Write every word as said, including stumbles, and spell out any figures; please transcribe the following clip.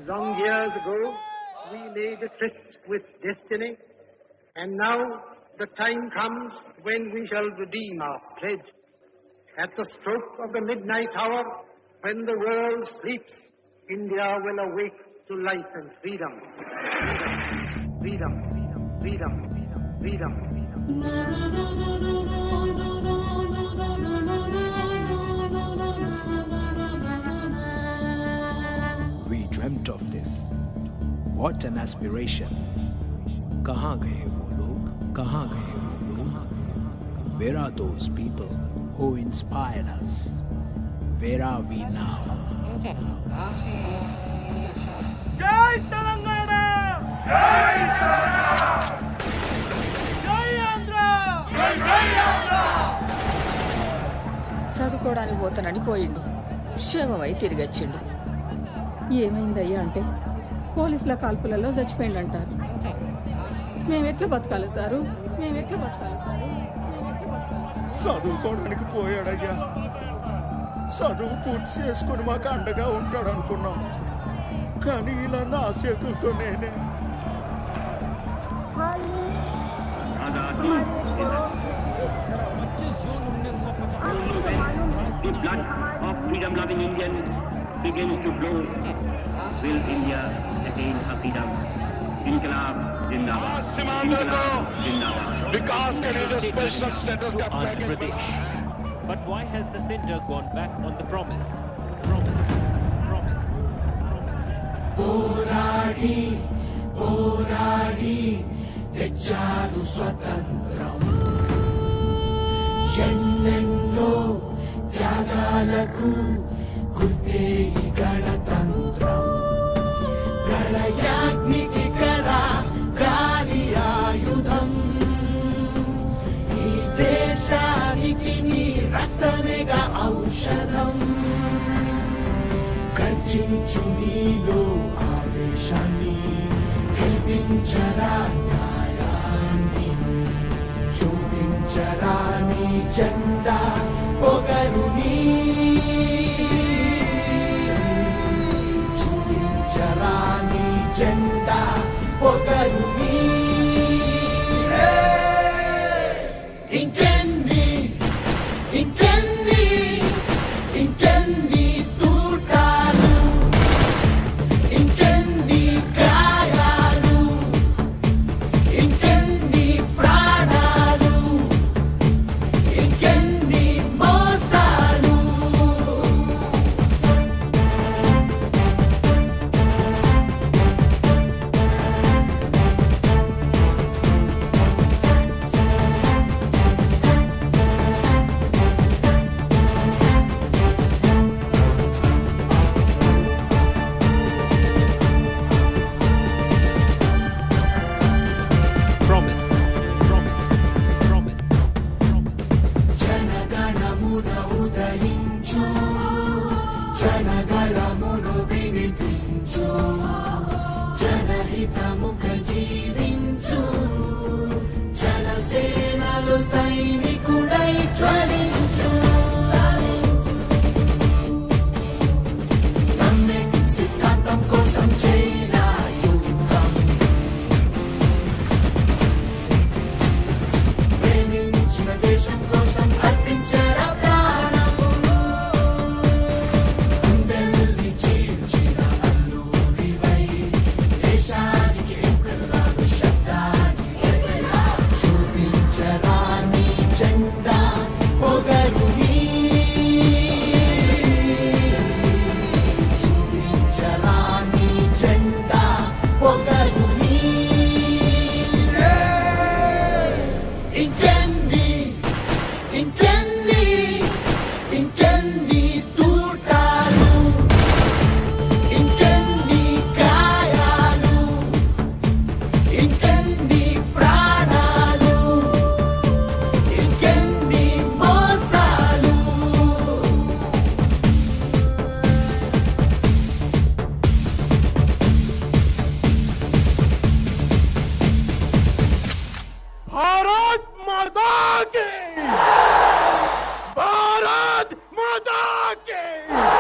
Long years ago, we made a tryst with destiny, and now the time comes when we shall redeem our pledge. At the stroke of the midnight hour, when the world sleeps, India will awake to life and freedom. Freedom, freedom, freedom, freedom, freedom, freedom. We dreamt of this. What an aspiration. Kahan gaye wo log? Kahan gaye wo log? Where are those people who inspired us? Where are we now? Jai Telangana! Jai Telangana! Jai Andhra! Jai Jai Andhra! చదువుకోవడానికి పోతానని పోయిండు. క్షేమమై తిరిగొచ్చిండు. ఏమైందయ్యా అంటే పోలీసుల కాల్పులలో చచ్చిపోయిందంటారు. మేమెట్లా బతకాలి sir? మేమెట్లా బతకాలి sir? మేమెట్లా బతకాలి sir? చదువుకోవడానికి పోయాడయ్యా. చదువు పూర్తి చేసుకుని మాకు అండగా ఉంటాడు అనుకున్నాం. కానీ ఇలా నా చేతులతో నేనే The blood of freedom-loving Indians begins to flow. Will India attain her freedom? Inqilab Zindabad. Inqilab Zindabad. विकास के लिए जो स्पेशल स्टेटस का package. But why has the centre gone back on the promise? Promise, promise, promise. Poradi, poradi, techaru swatantram. Yennenno త్యాగాలకు గుర్తే గణతంత్రం. ప్రళయాగ్నికి కదా గాలి ఆయుధం. ఈ దేశానికి నీ రక్తమేగా ఔషధం. గర్జించు నీలో ఆవేశాన్ని, గెలిపించరా న్యాయాన్ని, చూపించరా నీ జెండా పొగరుని, చూపించరా నీ జెండా పొగరుని. ఇంకెన్ని ఇంకెన్ని ఇంకెన్ని తూటాలు, ఇంకెన్ని గాయాలు, ఇంకెన్ని ప్రాణాలు, ఇంకెన్ని మోసాలు. Promise, promise, promise, promise. జనగణమున ఉదయించు, జనగణమును వినిపించు, జనహితముఖ జీవించు, జనసేనలు సైనికుడై జ్వలించు. నమ్మే సిద్ధాంతం కోసం చేయరా యుద్ధం. ప్రేమించిన దేశం కోసం అర్పించరా ప్రాణం. గుండెల్ని చీల్చిన అల్లూరివై, దేశానికి ఇంకలాబు శబ్దాన్ని చూపించరా నీ జెండా పొగరుని, చూపించరా నీ జెండా పొగరుని. ఇంకెన్ని ఇంకెన్ని ఇంకెన్ని తూటాలు, ఇంకెన్ని గాయాలు, ఇంకెన్ని ప్రాణాలు, ఇంకెన్ని మోసాలు. भारत माता की, भारत माता की.